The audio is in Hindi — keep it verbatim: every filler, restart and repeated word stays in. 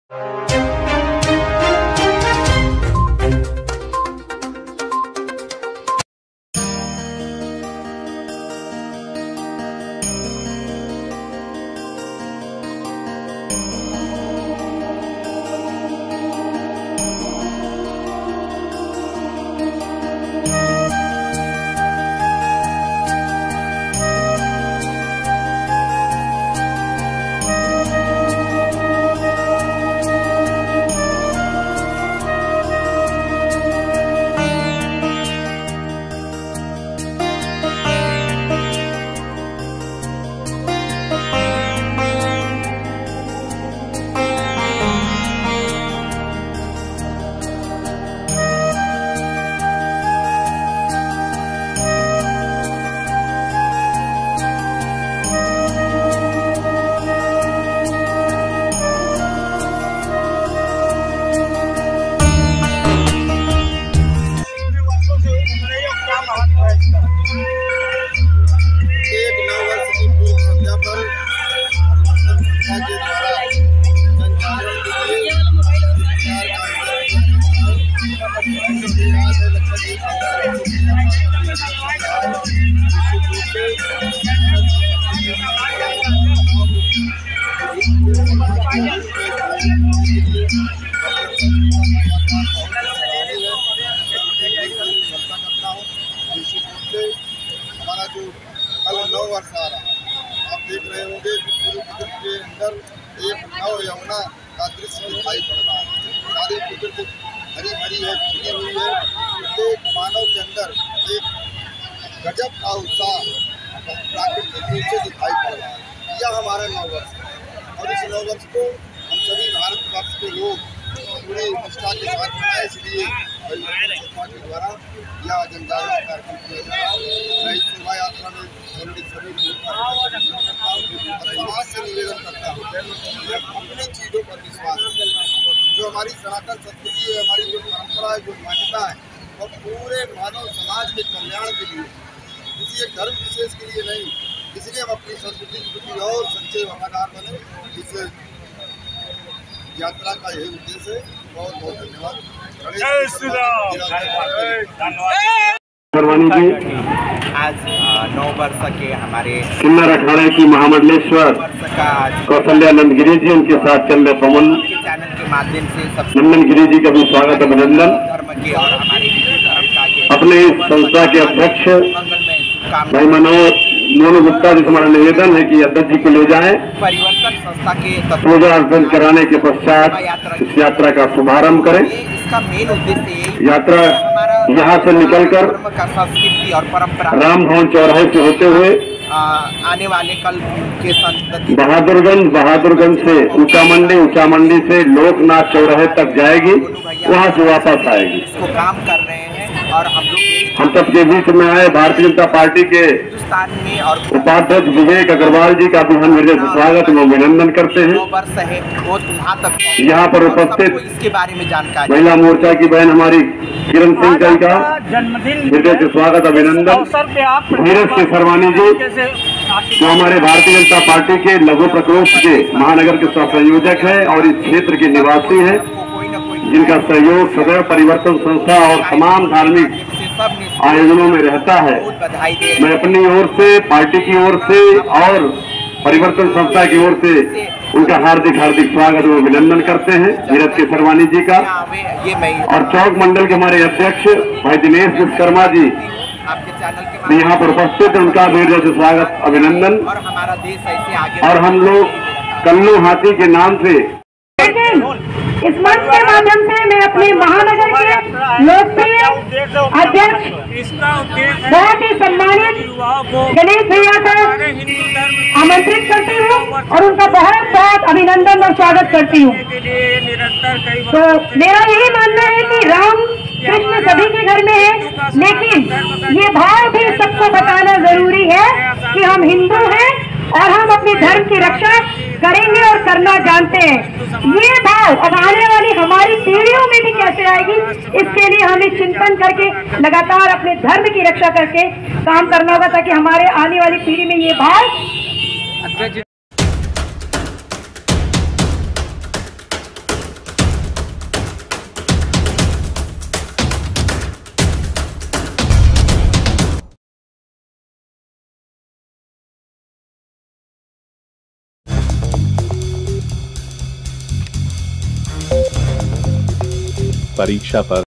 एक नौ वर्ष की पूर्व संध्या पर संस्था के द्वारा जनजागरण के लिए विचार का हमारा जो कल नौ वर्ष आ रहा है, आप देख रहे होंगे कि पूरे कुदरत के अंदर एक नव यमुना का दृश्य दिखाई पड़ रहा है। सारी कुदरत हरी भरी है, खिली हुई है। प्रत्येक मानव के अंदर एक गजब का उत्साह प्राकृतिक रूप से दिखाई पड़ रहा है। यह हमारा नौ वर्ष है और इस नौ वर्ष को हम सभी भारतवर्ष के लोग पूरी निष्ठा के साथ मनाए, इसलिए संस्था के द्वारा यह जनजागरण कार्यक्रम किया जा रहा है। मैं इस शोभा यात्रा में सम्मिलित सभी लोगों का समाज से निवेदन करता हूँ कि अपनी चीज़ों पर विश्वास करें। जो हमारी सनातन संस्कृति है, हमारी जो परंपरा है, जो मान्यता है, वो पूरे मानव समाज के कल्याण के लिए, किसी एक धर्म विशेष के लिए नहीं। इसलिए हम अपनी संस्कृति के प्रति और सच्चे वफादार बने। इस यात्रा का यही उद्देश्य है। बहुत बहुत धन्यवाद। आज नौ वर्ष के हमारे किन्नर अखाड़े की महामंडलेश्वर कौशल्यानंद गिरी जी, उनके साथ चल रहे पवन चैनल के माध्यम से सब नंदन गिरी जी का भी स्वागत अभिनंदन। धर्म के और हमारे हिंदू धर्म का अपने इस संस्था के अध्यक्ष मंगलमय शुभकामनाएं। भाई मनोज मोनू गुप्ता जी से हमारा निवेदन है कि अध्यक्ष जी को ले जाएं। परिवर्तन संस्था के पूजा अर्चन कराने के पश्चात इस यात्रा का शुभारंभ करें। इसका मेन उद्देश्य यात्रा यहाँ से निकलकर धर्म का संस्कृति और परंपरा राम भवन चौराहे से होते हुए आने वाले कल के संतति बहादुरगंज, बहादुरगंज से ऊंचा मंडी, ऊंचा मंडी से लोकनाथ चौराहे तक जाएगी, वहाँ से वापस आएगी। इसको काम कर रहे हैं और हम लोग हम सबके बीच में आए भारतीय जनता पार्टी के हिंदुस्तान में और उपाध्यक्ष विवेक अग्रवाल जी का भी हम हृदय से स्वागत एवं अभिनंदन करते हैं। वर्ष है वो वहाँ तक यहाँ पर उपस्थित इसके बारे में जानकारी महिला मोर्चा की बहन हमारी किरण सिंह जी का हृदय से स्वागत अभिनंदन। धीरज के सरवानी जी जो हमारे भारतीय जनता पार्टी के लघु प्रकोष्ठ के महानगर के संयोजक है और इस क्षेत्र के निवासी हैं, जिनका सहयोग सदैव परिवर्तन संस्था और तमाम धार्मिक आयोजनों में रहता है। मैं अपनी ओर से, पार्टी की ओर से और परिवर्तन संस्था की ओर से उनका हार्दिक हार्दिक स्वागत और अभिनंदन करते हैं, धीरज के सरवानी जी का। और चौक मंडल के हमारे अध्यक्ष भाई दिनेश विश्वकर्मा जी यहाँ पर उपस्थित है, उनका भी हृदय से स्वागत अभिनंदन। और हमारा देश ऐसे आगे और हम लोग कल्लू हाथी के नाम से इस मंच के माध्यम से मैं अपने महानगर के लोकप्रिय अध्यक्ष बहुत ही सम्मानित गणेश भैया को आमंत्रित करती हूँ और उनका बहुत बहुत अभिनंदन और स्वागत करती हूँ। तो मेरा यही मानना है कि राम कृष्ण सभी के घर में है, लेकिन ये भाव भी सबको बताना जरूरी है कि हम हिंदू हैं और हम अपने धर्म की रक्षा करेंगे और करना जानते हैं। ये भाव अब आने वाली हमारी पीढ़ियों में भी कैसे आएगी, इसके लिए हमें चिंतन करके लगातार अपने धर्म की रक्षा करके काम करना होगा, ताकि हमारे आने वाली पीढ़ी में ये भाव परीक्षा पर